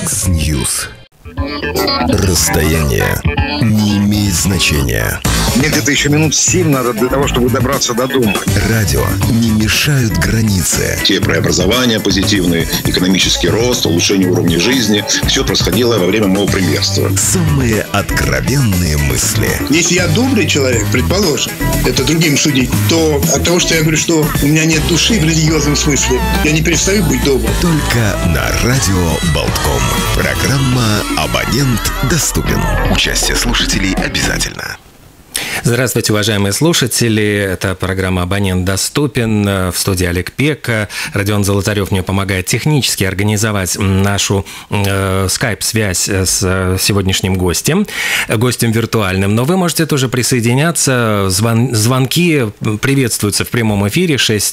X-News. Расстояние не имеет значения. Мне где-то еще минут 7 надо для того, чтобы добраться до дома. Радио не мешают границы. Те преобразования позитивные, экономический рост, улучшение уровня жизни, все происходило во время моего премьерства. Самые откровенные мысли. Если я добрый человек, предположим, это другим судить, то от того, что я говорю, что у меня нет души в религиозном смысле, я не перестаю быть добрым. Только на радио Болтком. Программа «Абонент доступен». Участие слушателей обязательно. Здравствуйте, уважаемые слушатели. Это программа «Абонент доступен». В студии Олег Пека. Родион Золотарев мне помогает технически организовать нашу скайп-связь с сегодняшним гостем виртуальным. Но вы можете тоже присоединяться. Звонки приветствуются в прямом эфире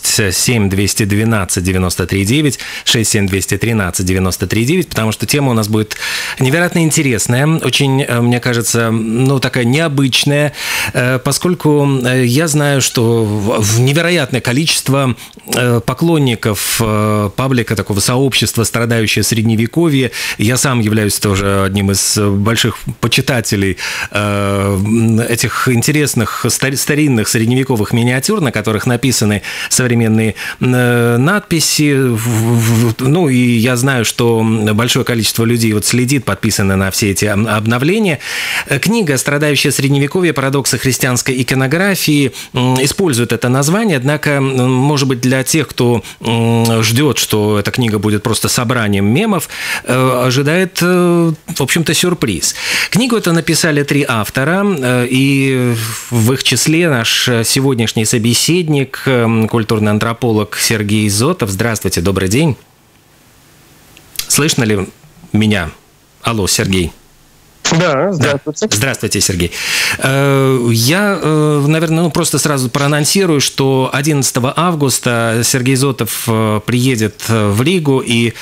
67-212-93-9, 67-213-93-9, потому что тема у нас будет невероятно интересная, очень, мне кажется, такая необычная, поскольку я знаю, что невероятное количество поклонников паблика, такого сообщества, страдающего Средневековье. Я сам являюсь тоже одним из больших почитателей этих интересных старинных средневековых миниатюр, на которых написаны современные надписи. И я знаю, что большое количество людей следит, подписаны на все эти обновления. Книга «Страдающее Средневековье. Парадоксы христианской иконографии» использует это название, однако, может быть, для тех, кто ждет, что эта книга будет просто собранием мемов, ожидает, в общем-то, сюрприз. Книгу эту написали 3 автора, и в их числе наш сегодняшний собеседник, культурный антрополог Сергей Зотов. Здравствуйте, добрый день. Слышно ли меня? Алло, Сергей. Да, здравствуйте. Да. Здравствуйте, Сергей. Я, наверное, просто сразу проанонсирую, что 11 августа Сергей Зотов приедет в Ригу, и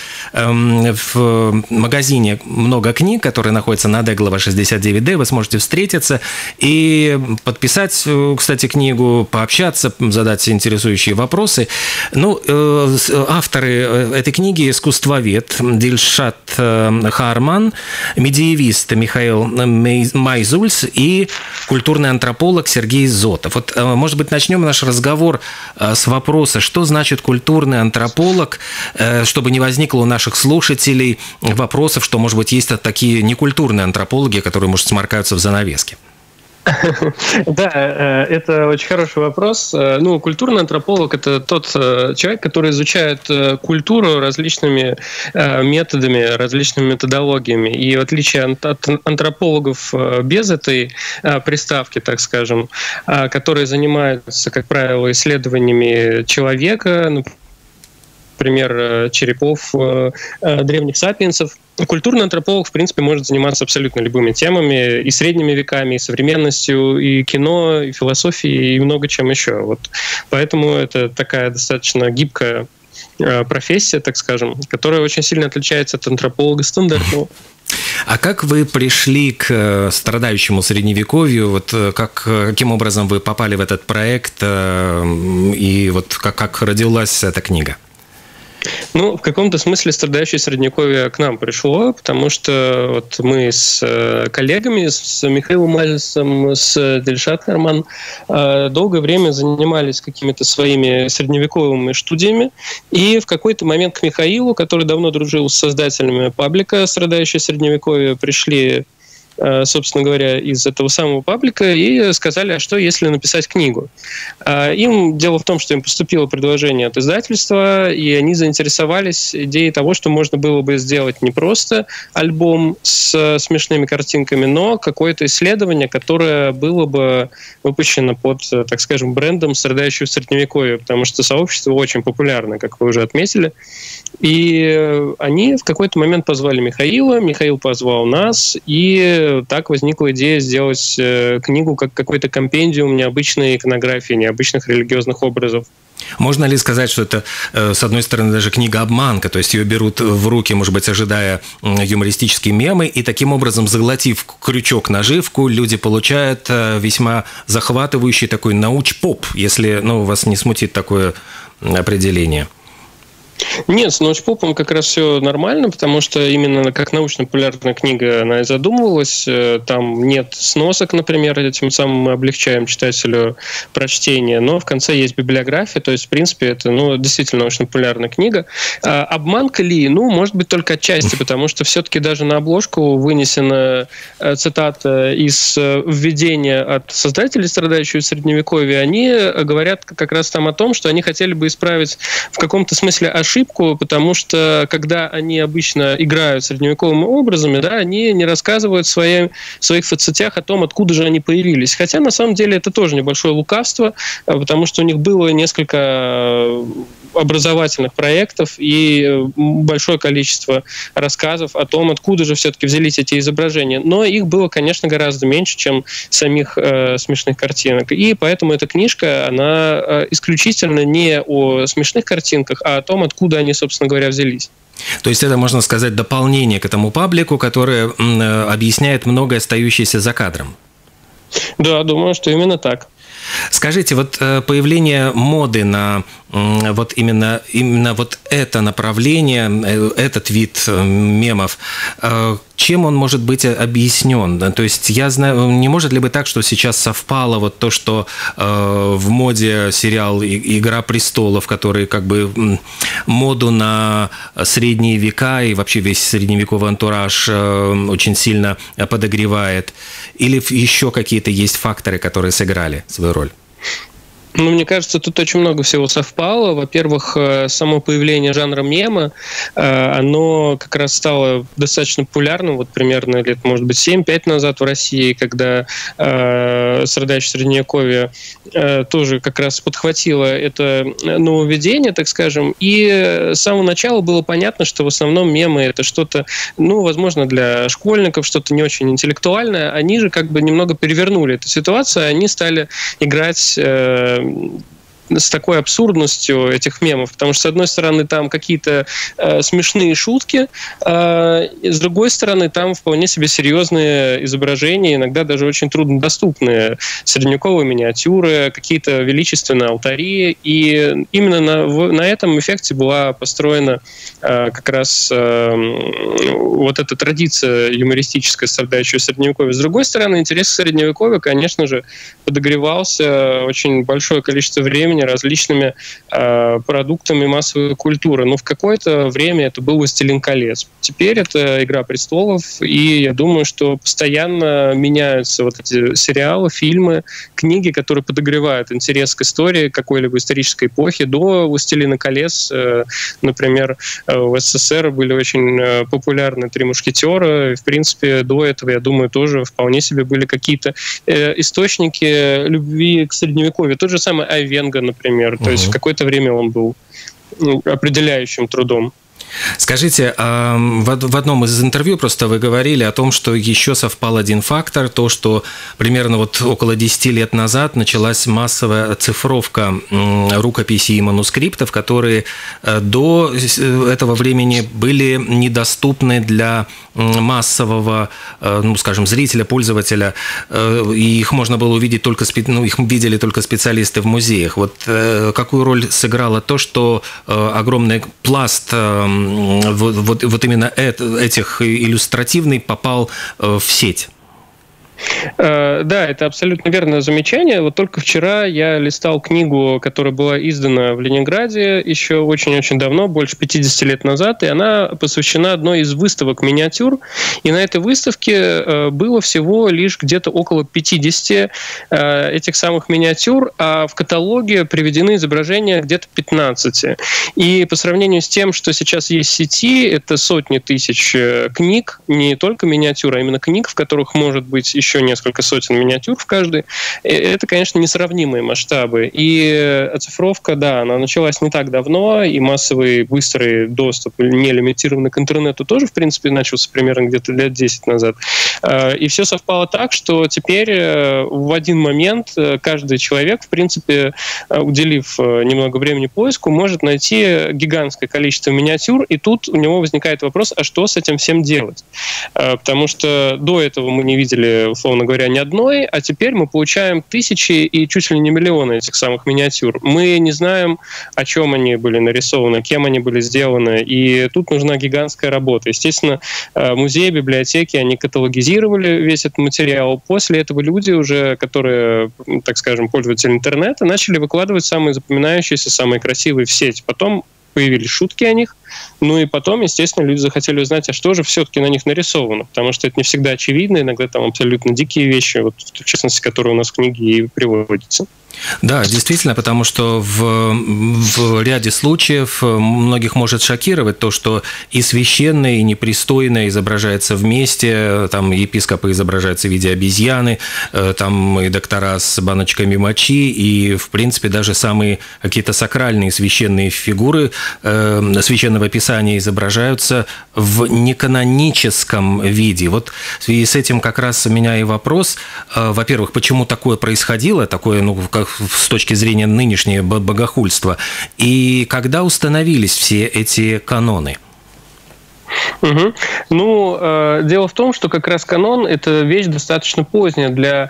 в магазине «Много книг», который находится на Деглова 69D, вы сможете встретиться и подписать, кстати, книгу, пообщаться, задать интересующие вопросы. Авторы этой книги – искусствовед Дильшат Харман, медиевист Михаил Майзульс и культурный антрополог Сергей Зотов. Может быть, начнем наш разговор с вопроса, что значит культурный антрополог, чтобы не возникло у наших слушателей вопросов, что, может быть, есть такие некультурные антропологи, которые, может, сморкаются в занавеске. Да, это очень хороший вопрос. Культурный антрополог — это тот человек, который изучает культуру различными методами, различными методологиями. И в отличие от антропологов без этой приставки, так скажем, которые занимаются, как правило, исследованиями человека, например, черепов древних сапиенсов, культурный антрополог, в принципе, может заниматься абсолютно любыми темами, и средними веками, и современностью, и кино, и философией, и много чем еще. Поэтому это такая достаточно гибкая профессия, так скажем, которая очень сильно отличается от антрополога стандартного. А как вы пришли к страдающему Средневековью? Каким образом вы попали в этот проект? И как родилась эта книга? В каком-то смысле страдающее Средневековье к нам пришло, потому что мы с коллегами, с Михаилом Майзульсом, с Дильшат Харман долгое время занимались какими-то своими средневековыми студиями, и в какой-то момент к Михаилу, который давно дружил с создателями паблика «Страдающее Средневековье», пришли, собственно говоря, из этого самого паблика и сказали, а что если написать книгу? Дело в том, что им поступило предложение от издательства, и они заинтересовались идеей того, что можно было бы сделать не просто альбом с смешными картинками, но какое-то исследование, которое было бы выпущено под, так скажем, брендом «Страдающего Средневековья», потому что сообщество очень популярно, как вы уже отметили. И они в какой-то момент позвали Михаила, Михаил позвал нас, и так возникла идея сделать книгу как какой-то компендиум необычной иконографии, необычных религиозных образов. Можно ли сказать, что это, с одной стороны, даже книга-обманка, то есть ее берут в руки, может быть, ожидая юмористические мемы, и таким образом, заглотив крючок-наживку, люди получают весьма захватывающий такой науч-поп, если вас не смутит такое определение? Нет, с научпопом как раз все нормально, потому что именно как научно-популярная книга она и задумывалась. Там нет сносок, например, этим самым мы облегчаем читателю прочтение, но в конце есть библиография, то есть, в принципе, это действительно научно-популярная книга. Обманка ли? Может быть, только отчасти, потому что все-таки даже на обложку вынесена цитата из введения от создателей «Страдающего Средневековья». Они говорят как раз там о том, что они хотели бы исправить в каком-то смысле ошибку, потому что когда они обычно играют средневековыми образами, да, они не рассказывают в своих соцсетях о том, откуда же они появились. Хотя на самом деле это тоже небольшое лукавство, потому что у них было несколько образовательных проектов и большое количество рассказов о том, откуда же все-таки взялись эти изображения. Но их было, конечно, гораздо меньше, чем самих смешных картинок. И поэтому эта книжка, она исключительно не о смешных картинках, а о том, откуда они, собственно говоря, взялись. То есть это, можно сказать, дополнение к этому паблику, которое объясняет многое, остающееся за кадром. Да, думаю, что именно так. Скажите, вот появление моды на вот именно вот это направление, этот вид мемов, чем он может быть объяснен? То есть я знаю, не может ли быть так, что сейчас совпало вот то, что в моде сериал «Игра престолов», который как бы моду на средние века и вообще весь средневековый антураж очень сильно подогревает? Или еще какие-то есть факторы, которые сыграли свою роль? Мне кажется, тут очень много всего совпало. Во-первых, само появление жанра мема, оно как раз стало достаточно популярным, вот примерно лет, может быть, 7-5 назад в России, когда «Страдающее Средневековье» тоже как раз подхватило это нововведение, так скажем, и с самого начала было понятно, что в основном мемы — это что-то, возможно, для школьников, что-то не очень интеллектуальное. Они же как бы немного перевернули эту ситуацию, они стали играть с такой абсурдностью этих мемов, потому что, с одной стороны, там какие-то смешные шутки, с другой стороны, там вполне себе серьезные изображения, иногда даже очень труднодоступные, средневековые миниатюры, какие-то величественные алтари, и именно на этом эффекте была построена как раз вот эта традиция юмористическая, страдающая Средневековья. С другой стороны, интерес к Средневековью, конечно же, подогревался очень большое количество времени различными продуктами массовой культуры. Но в какое-то время это был «Властелин колец». Теперь это «Игра престолов», и я думаю, что постоянно меняются вот эти сериалы, фильмы, книги, которые подогревают интерес к истории какой-либо исторической эпохи. До «Властелина колец», например, в СССР были очень популярны «Три мушкетера». В принципе, до этого, я думаю, тоже вполне себе были какие-то источники любви к Средневековью. Тот же самый Айвенго, например. То есть в какое-то время он был определяющим трудом. Скажите, в одном из интервью просто вы говорили о том, что еще совпал один фактор, то, что примерно вот около 10 лет назад началась массовая оцифровка рукописей и манускриптов, которые до этого времени были недоступны для массового, скажем, зрителя, пользователя, и их можно было увидеть только, их видели только специалисты в музеях. Вот какую роль сыграло то, что огромный пласт вот именно этих иллюстративный попал в сеть? Да, это абсолютно верное замечание. Вот только вчера я листал книгу, которая была издана в Ленинграде еще очень-очень давно, больше 50 лет назад, и она посвящена одной из выставок миниатюр. И на этой выставке было всего лишь где-то около 50 этих самых миниатюр, а в каталоге приведены изображения где-то 15. И по сравнению с тем, что сейчас есть в сети, это сотни тысяч книг, не только миниатюр, а именно книг, в которых может быть еще несколько сотен миниатюр в каждой. Это, конечно, несравнимые масштабы. И оцифровка, да, она началась не так давно, и массовый быстрый доступ, не лимитированный к интернету, тоже, в принципе, начался примерно где-то лет 10 назад. И все совпало так, что теперь в один момент каждый человек, в принципе, уделив немного времени поиску, может найти гигантское количество миниатюр, и тут у него возникает вопрос, а что с этим всем делать? Потому что до этого мы не видели условно говоря, не одной, а теперь мы получаем тысячи и чуть ли не миллионы этих самых миниатюр. Мы не знаем, о чем они были нарисованы, кем они были сделаны, и тут нужна гигантская работа. Естественно, музеи, библиотеки, они каталогизировали весь этот материал. После этого люди уже, которые, так скажем, пользователи интернета, начали выкладывать самые запоминающиеся, самые красивые в сеть. Потом появились шутки о них. Ну и потом, естественно, люди захотели узнать, а что же все-таки на них нарисовано. Потому что это не всегда очевидно, иногда там абсолютно дикие вещи, вот, в частности, которые у нас в книге и приводятся. Да, действительно, потому что в ряде случаев многих может шокировать то, что и священное, и непристойное изображается вместе, там епископы изображаются в виде обезьяны, там и доктора с баночками мочи, и, в принципе, даже самые какие-то сакральные священные фигуры священного писания изображаются в неканоническом виде. Вот в связи с этим как раз у меня и вопрос, во-первых, почему такое происходило, такое, ну, как с точки зрения нынешнего богохульства, и когда установились все эти каноны? Угу. Ну, дело в том, что как раз канон – это вещь достаточно поздняя. Для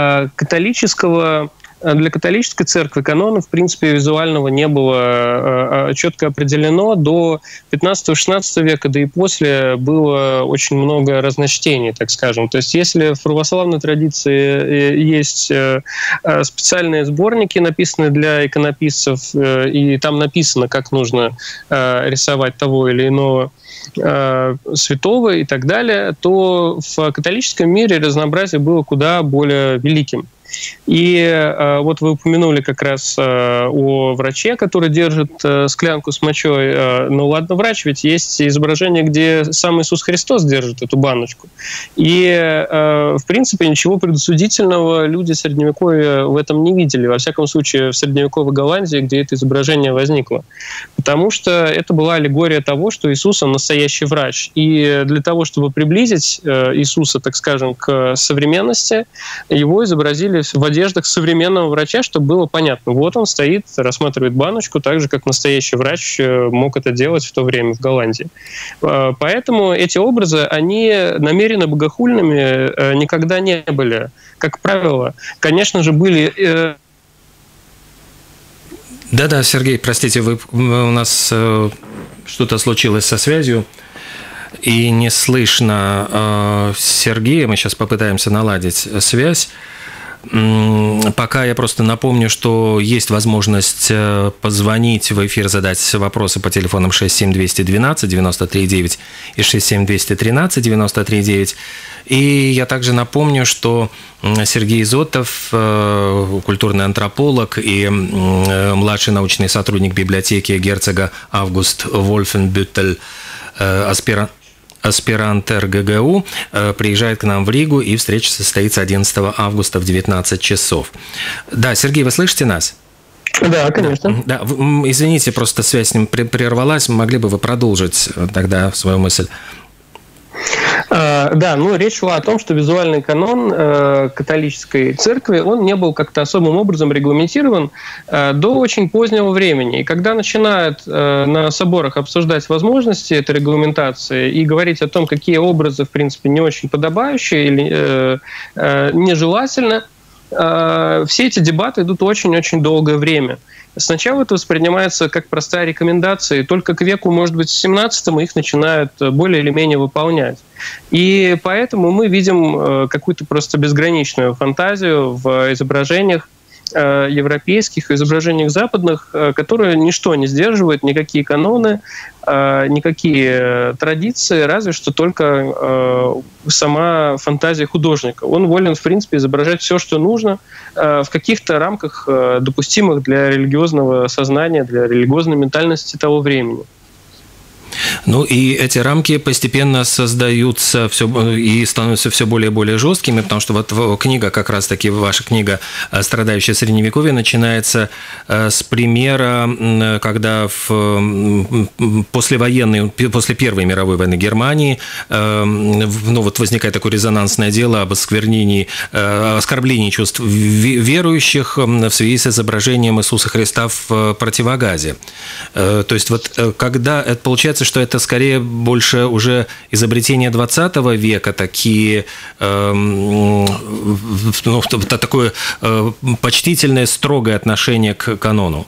католической церкви канона, в принципе, визуального не было четко определено. До 15-16 века, да и после, было очень много разночтений, так скажем. То есть если в православной традиции есть специальные сборники, написанные для иконописцев, и там написано, как нужно рисовать того или иного святого и так далее, то в католическом мире разнообразие было куда более великим. И вот вы упомянули как раз о враче, который держит склянку с мочой. Ну ладно, врач, ведь есть изображение, где сам Иисус Христос держит эту баночку. И, в принципе, ничего предосудительного люди Средневековья в этом не видели. Во всяком случае, в средневековой Голландии, где это изображение возникло. Потому что это была аллегория того, что Иисус, он настоящий врач. И для того, чтобы приблизить Иисуса, так скажем, к современности, его изобразили в одеждах современного врача, чтобы было понятно. Вот он стоит, рассматривает баночку, так же, как настоящий врач мог это делать в то время в Голландии. Поэтому эти образы, они намеренно богохульными никогда не были. Как правило, конечно же, были... Да-да, Сергей, простите, у нас что-то случилось со связью, и не слышно Сергея. Мы сейчас попытаемся наладить связь. Пока я просто напомню, что есть возможность позвонить в эфир, задать вопросы по телефонам 67212-93-9 и 67213 93-9. И я также напомню, что Сергей Изотов, культурный антрополог и младший научный сотрудник библиотеки герцога Август Вольфенбюттель, аспирант РГГУ, приезжает к нам в Ригу, и встреча состоится 11 августа в 19 часов. Да, Сергей, вы слышите нас? Да, конечно. Да, извините, просто связь с ним прервалась. Могли бы вы продолжить тогда свою мысль? Да, ну речь шла о том, что визуальный канон католической церкви, он не был как-то особым образом регламентирован до очень позднего времени. И когда начинают на соборах обсуждать возможности этой регламентации и говорить о том, какие образы, в принципе, не очень подобающие или нежелательно, все эти дебаты идут очень-очень долгое время. Сначала это воспринимается как простая рекомендация, и только к веку, может быть, 17-му их начинают более или менее выполнять. И поэтому мы видим какую-то просто безграничную фантазию в изображениях европейских, изображениях западных, которые ничто не сдерживают, никакие каноны, никакие традиции, разве что только сама фантазия художника. Он волен, в принципе, изображать все, что нужно, в каких-то рамках, допустимых для религиозного сознания, для религиозной ментальности того времени. Ну и эти рамки постепенно создаются и становятся все более и более жесткими, потому что вот книга, как раз-таки ваша книга «Страдающее Средневековье», начинается с примера, когда после Первой мировой войны Германии возникает такое резонансное дело об оскорблении чувств верующих в связи с изображением Иисуса Христа в противогазе. То есть вот когда это получается, получается, что это скорее больше уже изобретение 20 века, такие, такое почтительное, строгое отношение к канону.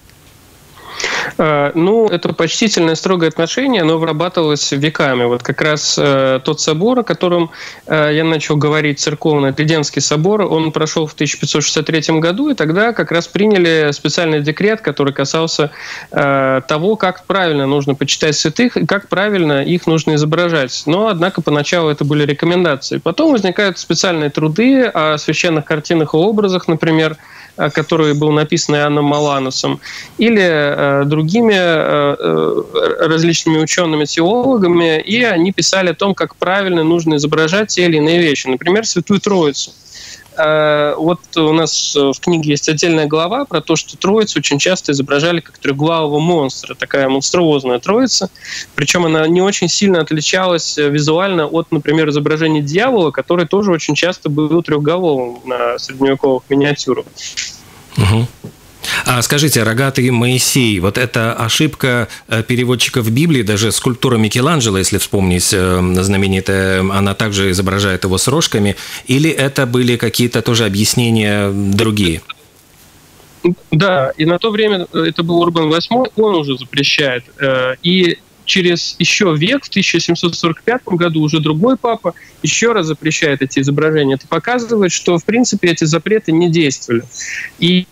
Это почтительное, строгое отношение, оно вырабатывалось веками. Вот как раз тот собор, о котором я начал говорить, церковный Триденский собор, он прошел в 1563 году, и тогда как раз приняли специальный декрет, который касался того, как правильно нужно почитать святых и как правильно их нужно изображать. Но, однако, поначалу это были рекомендации. Потом возникают специальные труды о священных картинах и образах, например, который был написан Иоанном Маланусом, или другими различными учеными-теологами, и они писали о том, как правильно нужно изображать те или иные вещи. Например, Святую Троицу. Вот у нас в книге есть отдельная глава про то, что Троицу очень часто изображали как трехглавого монстра, такая монструозная Троица. Причем она не очень сильно отличалась визуально от, например, изображения дьявола, который тоже очень часто был трехголовым на средневековых миниатюрах. Угу. А скажите, рогатый Моисей, вот эта ошибка переводчиков Библии, даже скульптура Микеланджело, если вспомнить, знаменитая, она также изображает его с рожками, или это были какие-то тоже объяснения другие? Да, и на то время это был Урбан VIII, он уже запрещает. И через еще век, в 1745 году, уже другой папа еще раз запрещает эти изображения. Это показывает, что, в принципе, эти запреты не действовали. И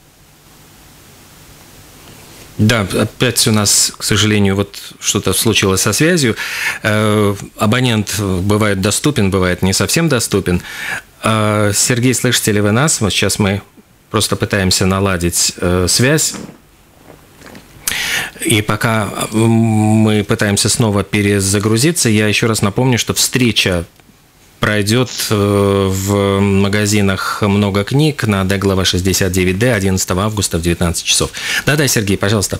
да, опять у нас, к сожалению, вот что-то случилось со связью. Абонент бывает доступен, бывает не совсем доступен. Сергей, слышите ли вы нас? Вот сейчас мы просто пытаемся наладить связь. И пока мы пытаемся снова перезагрузиться, я еще раз напомню, что встреча пройдет в магазинах «Много книг» на Деглова 69D 11 августа в 19 часов. Да-да, Сергей, пожалуйста.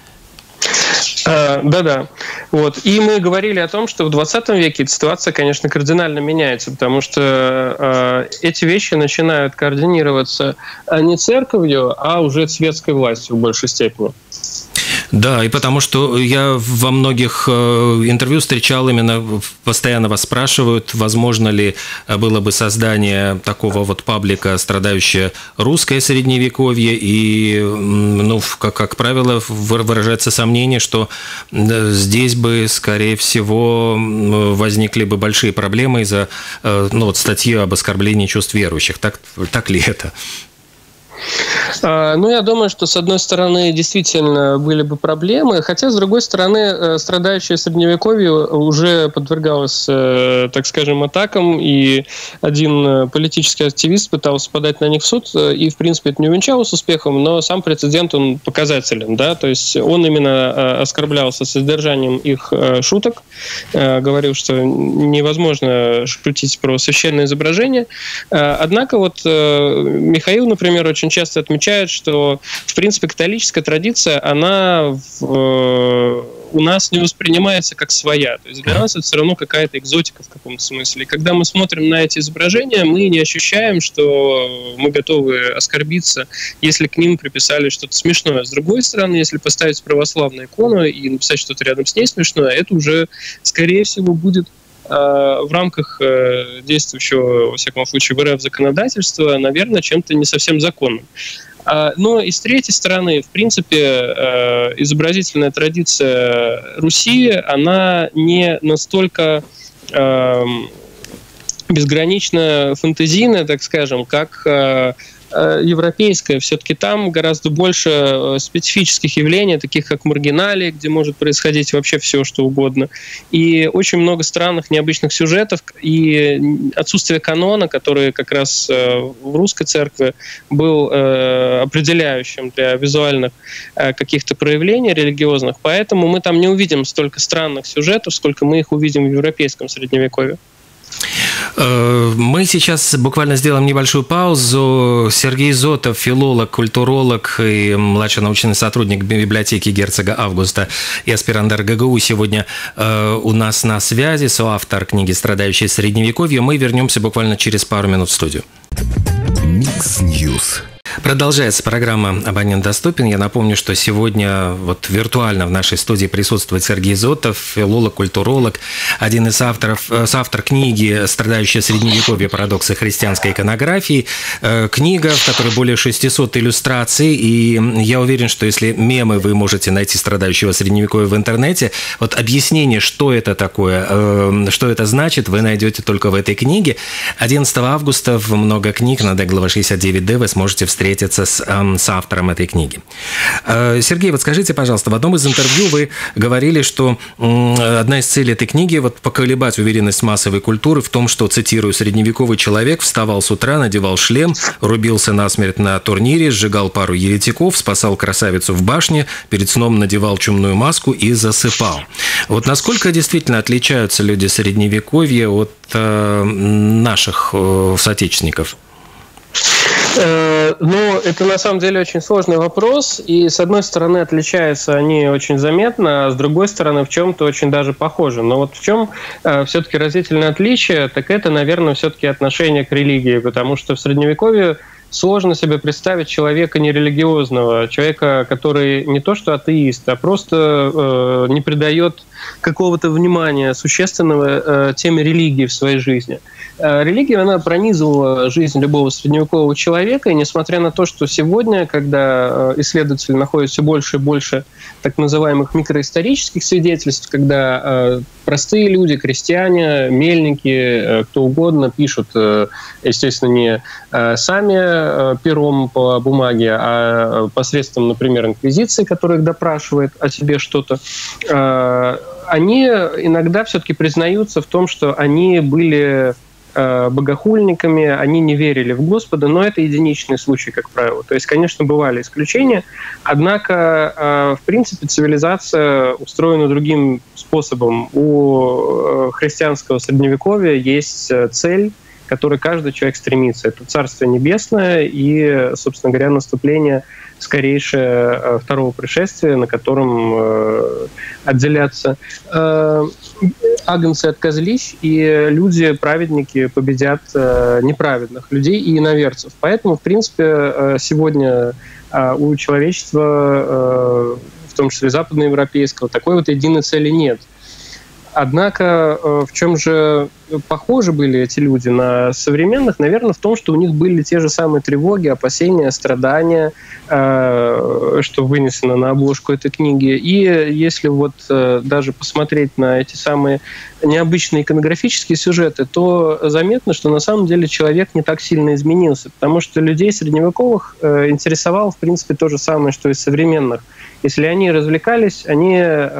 Да-да. Вот. И мы говорили о том, что в 20 веке ситуация, конечно, кардинально меняется, потому что эти вещи начинают координироваться не церковью, а уже светской властью в большей степени. Да, и потому что я во многих интервью встречал именно, постоянно вас спрашивают, возможно ли было бы создание такого вот паблика, страдающее русское средневековье, и, как правило, выражается сомнение, что здесь бы, скорее всего, возникли бы большие проблемы из-за статьи об оскорблении чувств верующих. Так ли это? Я думаю, что, с одной стороны, действительно были бы проблемы, хотя, с другой стороны, страдающее Средневековье уже подвергалось, так скажем, атакам, и один политический активист пытался подать на них в суд, и, в принципе, это не увенчалось успехом, но сам прецедент, он показателен, да, то есть он именно оскорблялся содержанием их шуток, говорил, что невозможно шутить про священное изображение, однако вот Михаил, например, очень часто отмечает, что, в принципе, католическая традиция, она у нас не воспринимается как своя. То есть для нас это все равно какая-то экзотика в каком-то смысле. И когда мы смотрим на эти изображения, мы не ощущаем, что мы готовы оскорбиться, если к ним приписали что-то смешное. С другой стороны, если поставить православную икону и написать что-то рядом с ней смешное, это уже, скорее всего, будет в рамках действующего, во всяком случае, в РФ законодательства, наверное, чем-то не совсем законным. Но и с третьей стороны, в принципе, изобразительная традиция Руси, она не настолько безгранично фантазийная, так скажем, как европейская. Все-таки там гораздо больше специфических явлений, таких как маргиналия, где может происходить вообще все, что угодно. И очень много странных, необычных сюжетов, и отсутствие канона, который как раз в русской церкви был определяющим для визуальных каких-то проявлений религиозных. Поэтому мы там не увидим столько странных сюжетов, сколько мы их увидим в европейском средневековье. Мы сейчас буквально сделаем небольшую паузу. Сергей Зотов, филолог, культуролог и младший научный сотрудник библиотеки герцога Августа и аспирант РГГУ сегодня у нас на связи, соавтор книги «Страдающее Средневековье». Мы вернемся буквально через пару минут в студию. Микс Ньюс. Продолжается программа «Абонент доступен». Я напомню, что сегодня вот виртуально в нашей студии присутствует Сергей Зотов, филолог, культуролог, один из автор книги «Страдающее средневековье. Парадоксы христианской иконографии». Книга, в которой более 600 иллюстраций, и я уверен, что если мемы вы можете найти «Страдающего средневековья» в интернете, вот объяснение, что это такое, что это значит, вы найдете только в этой книге. 11 августа в «Много книг» на Деглова 69D вы сможете встретиться с автором этой книги. Сергей, вот скажите, пожалуйста, в одном из интервью вы говорили, что одна из целей этой книги вот поколебать уверенность массовой культуры в том, что, цитирую, средневековый человек вставал с утра, надевал шлем, рубился насмерть на турнире, сжигал пару еретиков, спасал красавицу в башне, перед сном надевал чумную маску и засыпал. Вот насколько действительно отличаются люди средневековья от наших соотечественников? Ну, это на самом деле очень сложный вопрос, и с одной стороны отличаются они очень заметно, а с другой стороны в чем-то очень даже похожи. Но вот в чем все-таки разительное отличие, так это, наверное, все-таки отношение к религии, потому что в Средневековье сложно себе представить человека нерелигиозного, человека, который не то что атеист, а просто не придает какого-то внимания существенного теме религии в своей жизни. Религия, она пронизывала жизнь любого средневекового человека, и несмотря на то, что сегодня, когда исследователи находят все больше и больше так называемых микроисторических свидетельств, когда простые люди, крестьяне, мельники, кто угодно пишут, естественно, не сами пером по бумаге, а посредством, например, инквизиции, которая их допрашивает о себе что-то, они иногда все-таки признаются в том, что они были богохульниками, они не верили в Господа, но это единичный случай, как правило. То есть, конечно, бывали исключения, однако, в принципе, цивилизация устроена другим способом. У христианского средневековья есть цель, к которой каждый человек стремится. Это Царствие Небесное и, собственно говоря, наступление скорейшее второго пришествия, на котором отделятся агнцы от козлищ, и люди, праведники, победят неправедных людей и иноверцев. Поэтому, в принципе, сегодня у человечества, в том числе западноевропейского, такой вот единой цели нет. Однако в чем же похожи были эти люди на современных? Наверное, в том, что у них были те же самые тревоги, опасения, страдания, что вынесено на обложку этой книги. И если вот даже посмотреть на эти самые необычные иконографические сюжеты, то заметно, что на самом деле человек не так сильно изменился, потому что людей средневековых интересовало, в принципе, то же самое, что и современных. Если они развлекались, они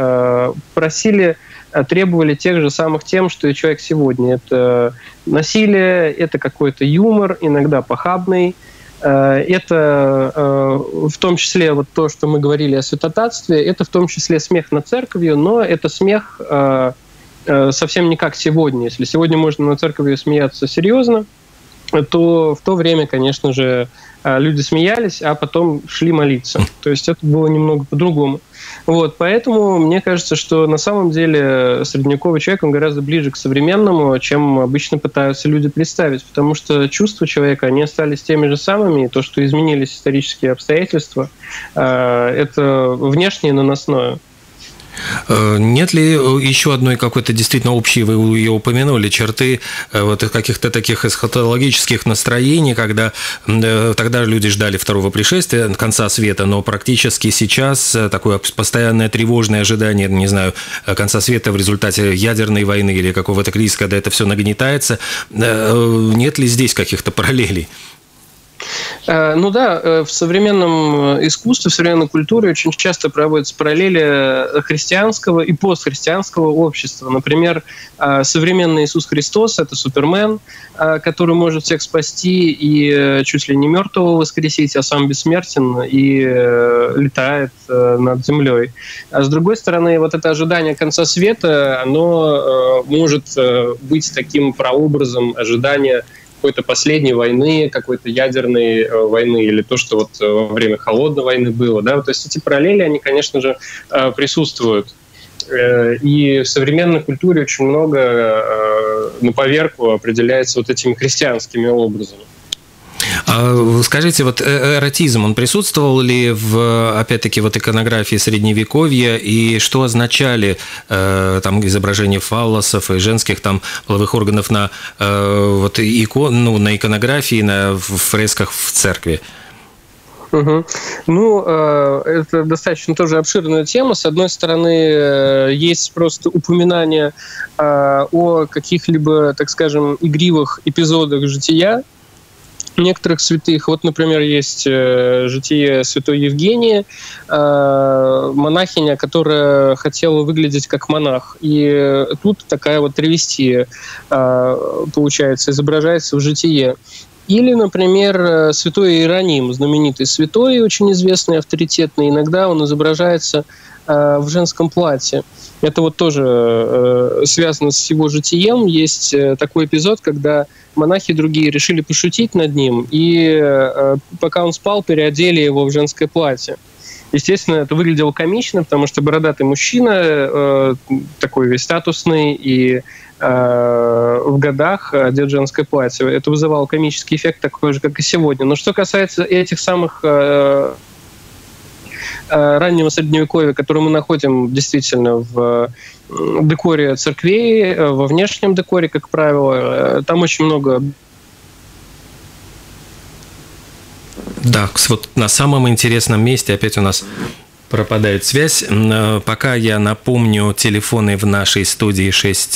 требовали тех же самых тем, что и человек сегодня. Это насилие, это какой-то юмор, иногда похабный. Это в том числе вот то, что мы говорили о святотатстве, это в том числе смех над церковью, но это смех совсем не как сегодня. Если сегодня можно над церковью смеяться серьезно, то в то время, конечно же, люди смеялись, а потом шли молиться. То есть это было немного по-другому. Вот, поэтому мне кажется, что на самом деле средневековый человек, он гораздо ближе к современному, чем обычно пытаются люди представить, потому что чувства человека, они остались теми же самыми, и то, что изменились исторические обстоятельства, это внешнее наносное. Нет ли еще одной какой-то действительно общей, вы ее упомянули, черты вот каких-то таких эсхатологических настроений, когда тогда люди ждали второго пришествия, конца света, но практически сейчас такое постоянное тревожное ожидание, не знаю, конца света в результате ядерной войны или какого-то кризиса, когда это все нагнетается. Нет ли здесь каких-то параллелей? Ну да, в современном искусстве, в современной культуре очень часто проводятся параллели христианского и постхристианского общества. Например, современный Иисус Христос — это Супермен, который может всех спасти и чуть ли не мертвого воскресить, а сам бессмертен и летает над землей. А с другой стороны, вот это ожидание конца света, оно может быть таким прообразом ожидания какой-то последней войны, какой-то ядерной войны, или то, что вот во время холодной войны было. Да? То есть эти параллели, они, конечно же, присутствуют. И в современной культуре очень много на поверку определяется вот этими христианскими образами. Скажите, вот эротизм, он присутствовал ли в, опять-таки, вот иконографии Средневековья, и что означали там изображения фаллосов и женских там половых органов на, вот, на иконографии, на фресках в церкви? Угу. Ну, это достаточно тоже обширная тема. С одной стороны, есть просто упоминание о каких-либо, так скажем, игривых эпизодах жития некоторых святых. Вот, например, есть житие святой Евгении, монахиня, которая хотела выглядеть как монах. И тут такая вот травестия, получается, изображается в житие. Или, например, святой Иероним, знаменитый святой, очень известный, авторитетный. Иногда он изображается в женском платье. Это вот тоже связано с его житием. Есть такой эпизод, когда монахи другие решили пошутить над ним, и пока он спал, переодели его в женское платье. Естественно, это выглядело комично, потому что бородатый мужчина, такой весь статусный и в годах одет в женское платье. Это вызывало комический эффект такой же, как и сегодня. Но что касается этих самых раннего Средневековья, которые мы находим действительно в декоре церквей, во внешнем декоре, как правило, там очень много... Да, вот на самом интересном месте опять у нас пропадает связь. Пока я напомню телефоны в нашей студии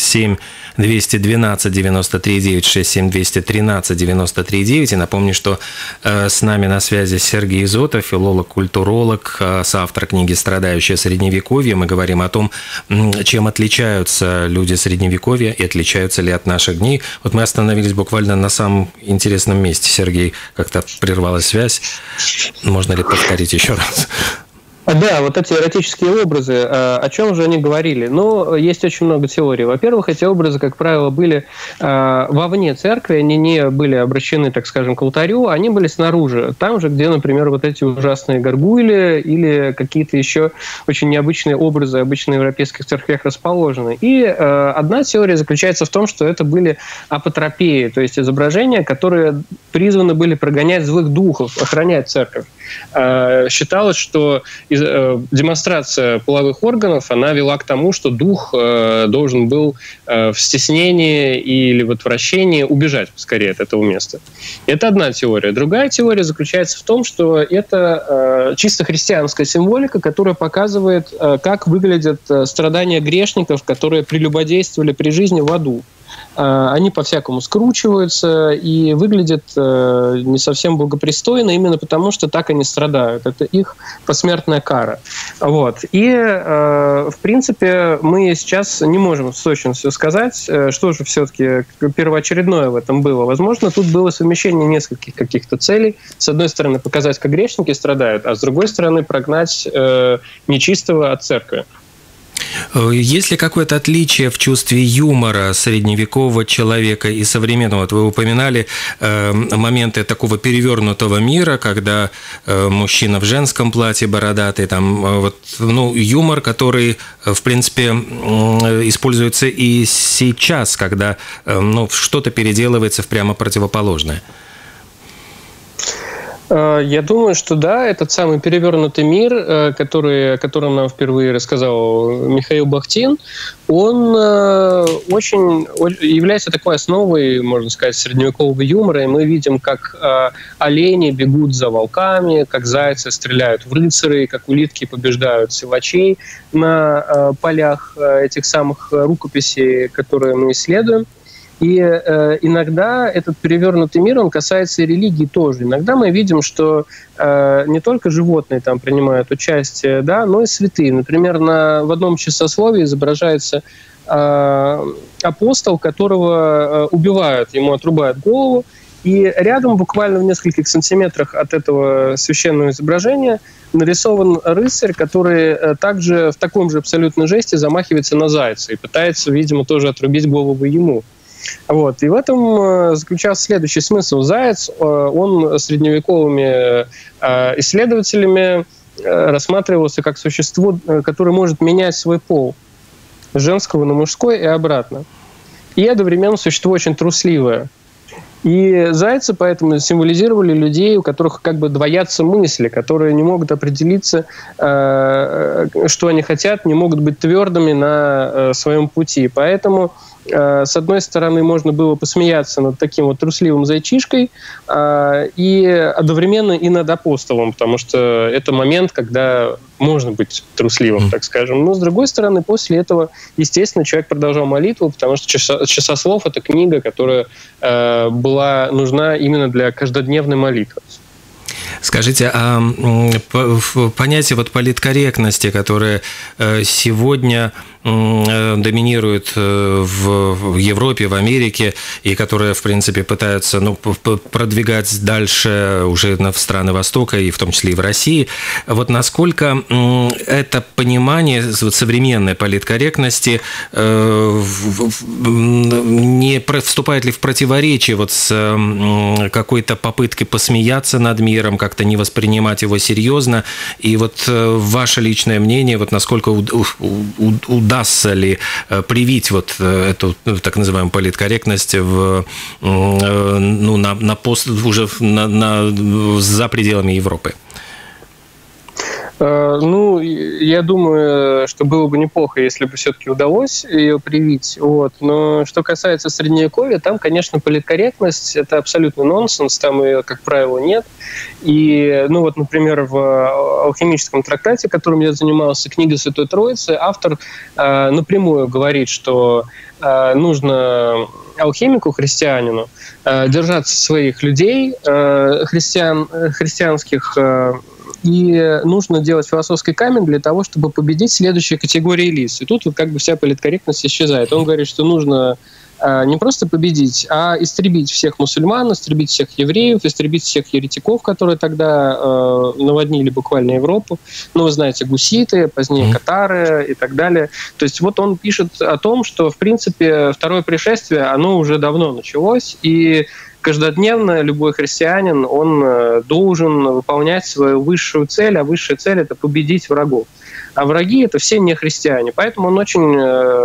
67-212-93-9, 67-213-93-9. И напомню, что с нами на связи Сергей Изотов, филолог-культуролог, соавтор книги «Страдающее Средневековье». Мы говорим о том, чем отличаются люди Средневековья и отличаются ли от наших дней. Вот мы остановились буквально на самом интересном месте. Сергей, как-то прервалась связь. Можно ли повторить еще раз? Да, вот эти эротические образы, о чем же они говорили? Ну, есть очень много теорий. Во-первых, эти образы, как правило, были вовне церкви, они не были обращены, так скажем, к алтарю, они были снаружи, там же, где, например, вот эти ужасные горгульи или какие-то еще очень необычные образы обычно в европейских церквях расположены. И одна теория заключается в том, что это были апотропеи, то есть изображения, которые призваны были прогонять злых духов, охранять церковь. Считалось, что демонстрация половых органов, она вела к тому, что дух должен был в стеснении или в отвращении убежать скорее от этого места. Это одна теория. Другая теория заключается в том, что это чисто христианская символика, которая показывает, как выглядят страдания грешников, которые прелюбодействовали при жизни в аду. Они по-всякому скручиваются и выглядят не совсем благопристойно именно потому, что так они страдают. Это их посмертная кара. Вот. И, в принципе, мы сейчас не можем с точностью сказать, что же все-таки первоочередное в этом было. Возможно, тут было совмещение нескольких каких-то целей. С одной стороны, показать, как грешники страдают, а с другой стороны, прогнать нечистого от церкви. Есть ли какое-то отличие в чувстве юмора средневекового человека и современного? Вот вы упоминали моменты такого перевернутого мира, когда мужчина в женском платье бородатый, там, вот, ну, юмор, который, в принципе, используется и сейчас, когда что-то переделывается в прямо противоположное. Я думаю, что да, этот самый перевернутый мир, о котором нам впервые рассказал Михаил Бахтин, он очень является такой основой, можно сказать, средневекового юмора. И мы видим, как олени бегут за волками, как зайцы стреляют в рыцарей, как улитки побеждают силачей на полях этих самых рукописей, которые мы исследуем. И иногда этот перевернутый мир, он касается и религии тоже. Иногда мы видим, что не только животные там принимают участие, да, но и святые. Например, в одном часословии изображается апостол, которого убивают, ему отрубают голову, и рядом, буквально в нескольких сантиметрах от этого священного изображения, нарисован рыцарь, который также в таком же абсолютно жесте замахивается на зайца и пытается, видимо, тоже отрубить голову ему. Вот. И в этом заключался следующий смысл. Заяц, он средневековыми исследователями рассматривался как существо, которое может менять свой пол с женского на мужской и обратно. И одновременно существо очень трусливое. И зайцы поэтому символизировали людей, у которых как бы двоятся мысли, которые не могут определиться, что они хотят, не могут быть твердыми на своем пути. Поэтому, с одной стороны, можно было посмеяться над таким вот трусливым зайчишкой, и одновременно и над апостолом, потому что это момент, когда можно быть трусливым, так скажем. Но, с другой стороны, после этого, естественно, человек продолжал молитву, потому что «Часослов» — это книга, которая была нужна именно для каждодневной молитвы. Скажите, а понятие вот политкорректности, которое сегодня доминирует в Европе, в Америке, и которое, в принципе, пытаются продвигать дальше уже в страны Востока, и в том числе и в России, вот насколько это понимание современной политкорректности не вступает ли в противоречие вот с какой-то попыткой посмеяться над миром, как-то не воспринимать его серьезно, и вот ваше личное мнение, вот насколько удастся ли привить вот эту так называемую политкорректность за пределами Европы? Я думаю, что было бы неплохо, если бы все-таки удалось ее привить. Вот. Но что касается Средневековья, там, конечно, политкорректность – это абсолютно нонсенс, там ее, как правило, нет. И, например, в алхимическом трактате, которым я занимался, «Книга Святой Троицы», автор напрямую говорит, что нужно алхимику, христианину, держаться своих людей, христианских, и нужно делать философский камень для того, чтобы победить следующие категории лиц. И тут вот как бы вся политкорректность исчезает. Он говорит, что нужно не просто победить, а истребить всех мусульман, истребить всех евреев, истребить всех еретиков, которые тогда наводнили буквально Европу. Вы знаете, гуситы, позднее катары и так далее. То есть вот он пишет о том, что, в принципе, второе пришествие, оно уже давно началось, и каждодневно любой христианин, он должен выполнять свою высшую цель, а высшая цель – это победить врагов. А враги – это все не христиане. Поэтому он очень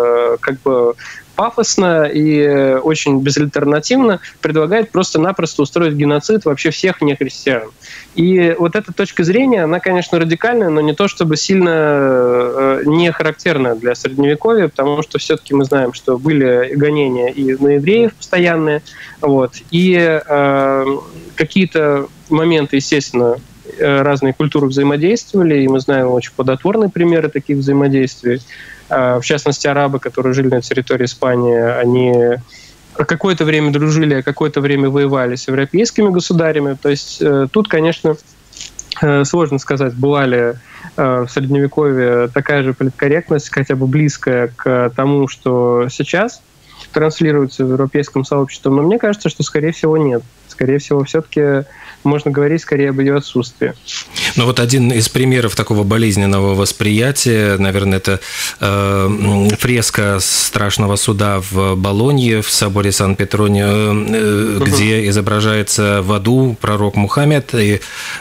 пафосно и очень безальтернативно предлагает просто-напросто устроить геноцид вообще всех нехристиан. И вот эта точка зрения, она, конечно, радикальная, но не то чтобы сильно не характерная для Средневековья, потому что все-таки мы знаем, что были гонения и на евреев постоянные, и какие-то моменты, естественно, разные культуры взаимодействовали, и мы знаем очень плодотворные примеры таких взаимодействий. В частности, арабы, которые жили на территории Испании, они какое-то время дружили, а какое-то время воевали с европейскими государями. То есть тут, конечно, сложно сказать, была ли в Средневековье такая же политкорректность, хотя бы близкая к тому, что сейчас транслируется в европейском сообществе. Но мне кажется, что, скорее всего, нет. Скорее всего, все-таки можно говорить скорее об ее отсутствии. Вот один из примеров такого болезненного восприятия, наверное, это фреска страшного суда в Болонье, в соборе Сан-Петронио, где изображается в аду пророк Мухаммед, и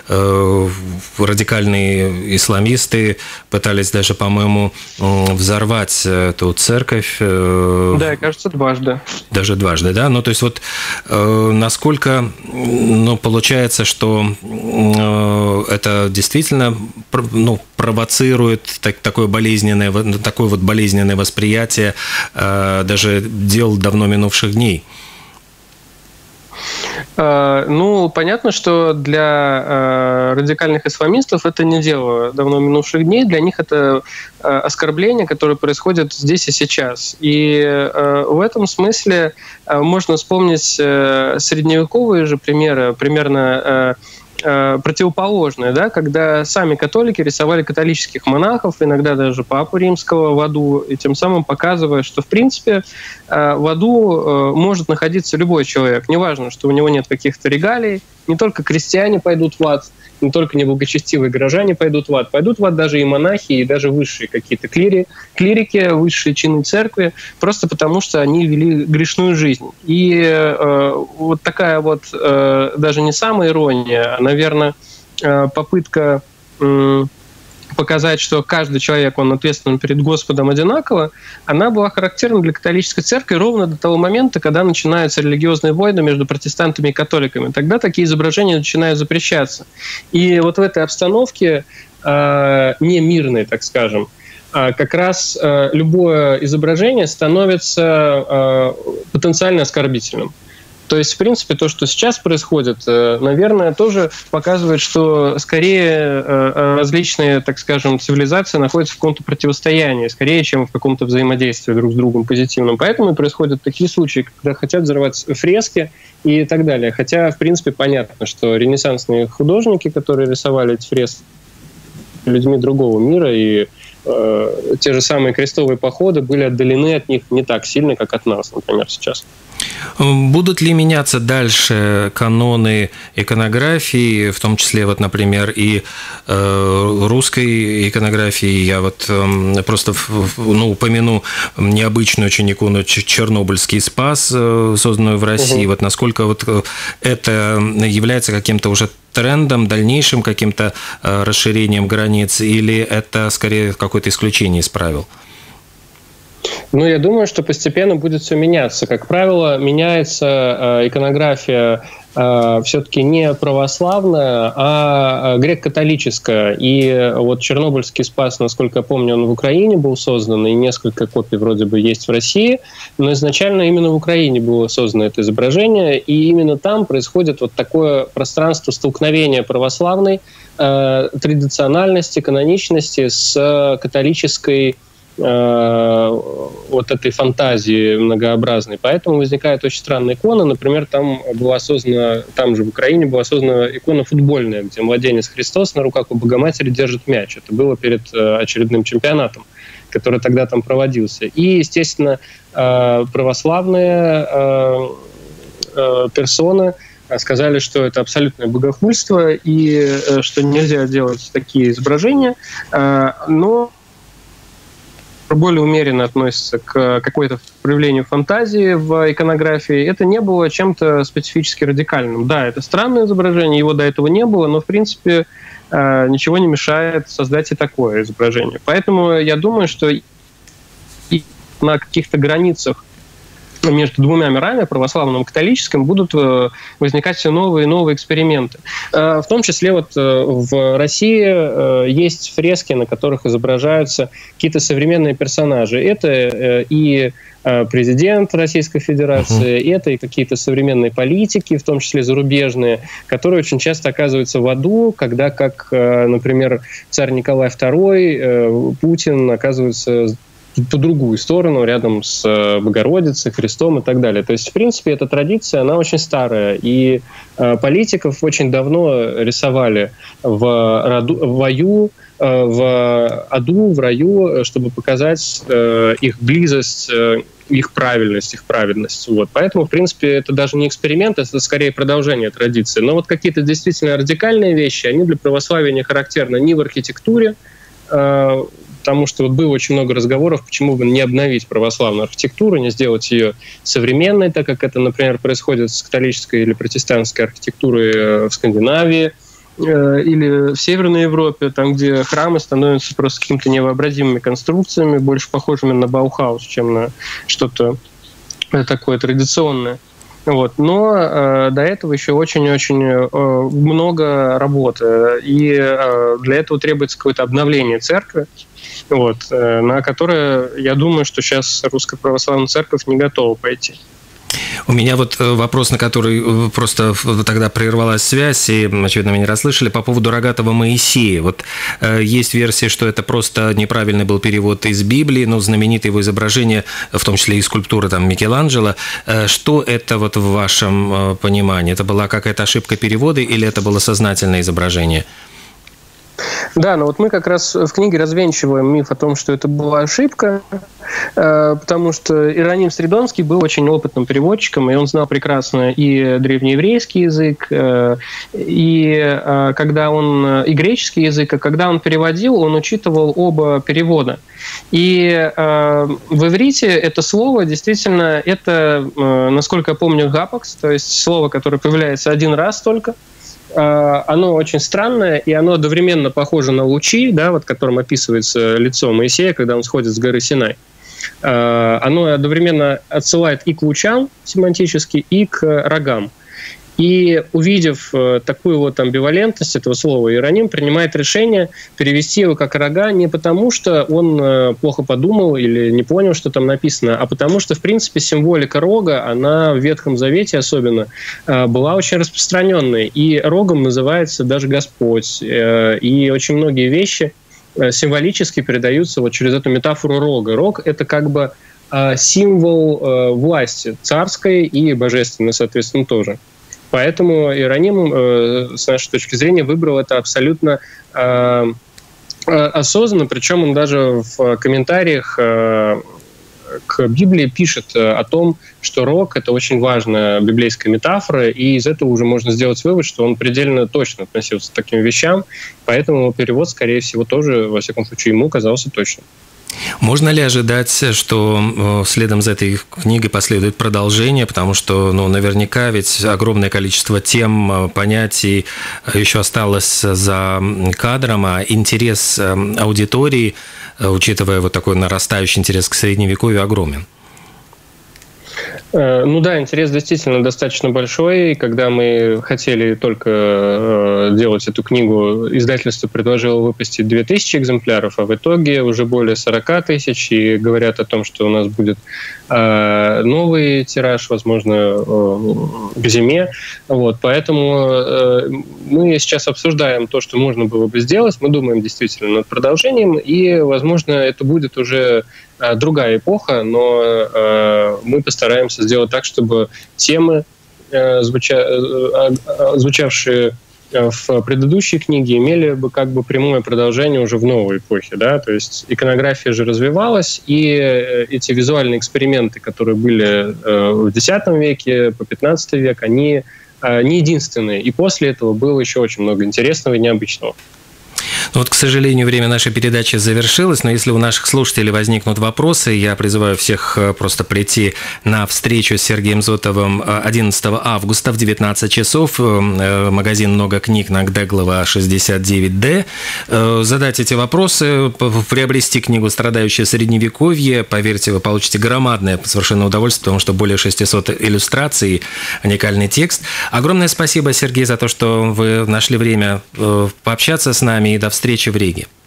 радикальные исламисты пытались даже, по-моему, взорвать эту церковь. Да, кажется, дважды. Даже дважды, да? То есть вот насколько, получается, что это действительно провоцирует такое болезненное восприятие даже дел давно минувших дней. Понятно, что для радикальных исламистов это не дело давно минувших дней, для них это оскорбление, которое происходит здесь и сейчас. И в этом смысле можно вспомнить средневековые же примеры, примерно противоположные, да, когда сами католики рисовали католических монахов, иногда даже папу римского в аду, и тем самым показывая, что, в принципе, в аду может находиться любой человек. Неважно, что у него нет каких-то регалий, не только крестьяне пойдут в ад, не только неблагочестивые горожане пойдут в ад даже и монахи, и даже высшие какие-то клирики, высшие чины церкви, просто потому что они вели грешную жизнь. И вот такая вот даже не самая ирония, а, наверное, попытка показать, что каждый человек, он ответственен перед Господом одинаково, она была характерна для католической церкви ровно до того момента, когда начинаются религиозные войны между протестантами и католиками. Тогда такие изображения начинают запрещаться. И вот в этой обстановке, не мирной, так скажем, как раз любое изображение становится потенциально оскорбительным. То есть, в принципе, то, что сейчас происходит, наверное, тоже показывает, что скорее различные, так скажем, цивилизации находятся в каком-то противостоянии, скорее, чем в каком-то взаимодействии друг с другом позитивном. Поэтому и происходят такие случаи, когда хотят взорвать фрески и так далее. Хотя, в принципе, понятно, что ренессансные художники, которые рисовали эти фрески, людьми другого мира, и те же самые крестовые походы были отдалены от них не так сильно, как от нас, например, сейчас. Будут ли меняться дальше каноны иконографии, в том числе, вот, например, и русской иконографии? Я вот просто упомяну необычную очень икону «Чернобыльский спас», созданную в России. Вот насколько вот это является каким-то уже трендом, дальнейшим каким-то расширением границ, или это скорее какое-то исключение из правил? Ну, я думаю, что постепенно будет все меняться. Как правило, меняется иконография все-таки не православная, а греко-католическая. И вот Чернобыльский спас, насколько я помню, он в Украине был создан, и несколько копий вроде бы есть в России, но изначально именно в Украине было создано это изображение, и именно там происходит вот такое пространство столкновения православной традициональности, каноничности с католической вот этой фантазии многообразной. Поэтому возникает очень странная икона. Например, там же в Украине была создана икона футбольная, где младенец Христос на руках у Богоматери держит мяч. Это было перед очередным чемпионатом, который тогда там проводился. И, естественно, православные персоны сказали, что это абсолютное богохульство и что нельзя делать такие изображения. Но более умеренно относится к какой-то проявлению фантазии в иконографии. Это не было чем-то специфически радикальным. Да, это странное изображение, его до этого не было, но, в принципе, ничего не мешает создать и такое изображение. Поэтому я думаю, что и на каких-то границах между двумя мирами, православным и католическим, будут возникать все новые и новые эксперименты. В том числе вот в России есть фрески, на которых изображаются какие-то современные персонажи. Это и президент Российской Федерации, это и какие-то современные политики, в том числе зарубежные, которые очень часто оказываются в аду, когда, как, например, царь Николай II, Путин оказывается по другую сторону, рядом с Богородицей, Христом и так далее. То есть, в принципе, эта традиция, она очень старая. И политиков очень давно рисовали в аду, в раю, чтобы показать их близость, их правильность, их праведность. Вот. Поэтому, в принципе, это даже не эксперимент, это скорее продолжение традиции. Но вот какие-то действительно радикальные вещи, они для православия не характерны ни в архитектуре, потому что вот было очень много разговоров, почему бы не обновить православную архитектуру, не сделать ее современной, так как это, например, происходит с католической или протестантской архитектурой в Скандинавии или в Северной Европе, там, где храмы становятся просто какими-то невообразимыми конструкциями, больше похожими на Баухаус, чем на что-то такое традиционное. Вот. Но до этого еще очень-очень много работы, и для этого требуется какое-то обновление церкви, вот, на которое, я думаю, что сейчас Русская Православная Церковь не готова пойти. У меня вот вопрос, на который просто тогда прервалась связь, и, очевидно, меня не расслышали, по поводу рогатого Моисея. Вот есть версия, что это просто неправильный был перевод из Библии, но знаменитое его изображение, в том числе и скульптура там Микеланджело. Что это вот в вашем понимании? Это была какая-то ошибка перевода или это было сознательное изображение? Да, но вот мы как раз в книге развенчиваем миф о том, что это была ошибка, потому что Иероним Стридонский был очень опытным переводчиком, и он знал прекрасно и древнееврейский язык, и греческий язык, а когда он переводил, он учитывал оба перевода. И в иврите это слово действительно, это, насколько я помню, гапакс, то есть слово, которое появляется один раз только, оно очень странное, и оно одновременно похоже на лучи, да, вот которым описывается лицо Моисея, когда он сходит с горы Синай. Оно одновременно отсылает и к лучам семантически, и к рогам. И увидев такую вот амбивалентность этого слова, Иероним принимает решение перевести его как рога не потому, что он плохо подумал или не понял, что там написано, а потому что, в принципе, символика рога, она в Ветхом Завете особенно, была очень распространенной. И рогом называется даже Господь. И очень многие вещи символически передаются вот через эту метафору рога. Рог — это как бы символ власти царской и божественной, соответственно, тоже. Поэтому Иероним, с нашей точки зрения, выбрал это абсолютно осознанно, причем он даже в комментариях к Библии пишет о том, что рог — это очень важная библейская метафора, и из этого уже можно сделать вывод, что он предельно точно относился к таким вещам, поэтому перевод, скорее всего, тоже, во всяком случае, ему казался точным. Можно ли ожидать, что следом за этой книгой последует продолжение, потому что, наверняка ведь огромное количество тем, понятий еще осталось за кадром, а интерес аудитории, учитывая вот такой нарастающий интерес к Средневековью, огромен? Ну да, интерес действительно достаточно большой. И когда мы хотели только делать эту книгу, издательство предложило выпустить 2000 экземпляров, а в итоге уже более 40 тысяч, и говорят о том, что у нас будет новый тираж, возможно, к зиме. Вот, поэтому мы сейчас обсуждаем то, что можно было бы сделать. Мы думаем действительно над продолжением, и, возможно, это будет уже другая эпоха, но мы постараемся сделать так, чтобы темы, звучавшие в предыдущей книге, имели бы как бы прямое продолжение уже в новой эпохе, да, то есть иконография же развивалась, и эти визуальные эксперименты, которые были в X веке, по XV век, они не единственные, и после этого было еще очень много интересного и необычного. Вот, к сожалению, время нашей передачи завершилось, но если у наших слушателей возникнут вопросы, я призываю всех просто прийти на встречу с Сергеем Зотовым 11 августа в 19 часов, магазин «Много книг» на Гдеглова 69Д, задать эти вопросы, приобрести книгу «Страдающее Средневековье». Поверьте, вы получите громадное совершенно удовольствие, потому что более 600 иллюстраций, уникальный текст. Огромное спасибо, Сергей, за то, что вы нашли время пообщаться с нами, и до встречи в Риге.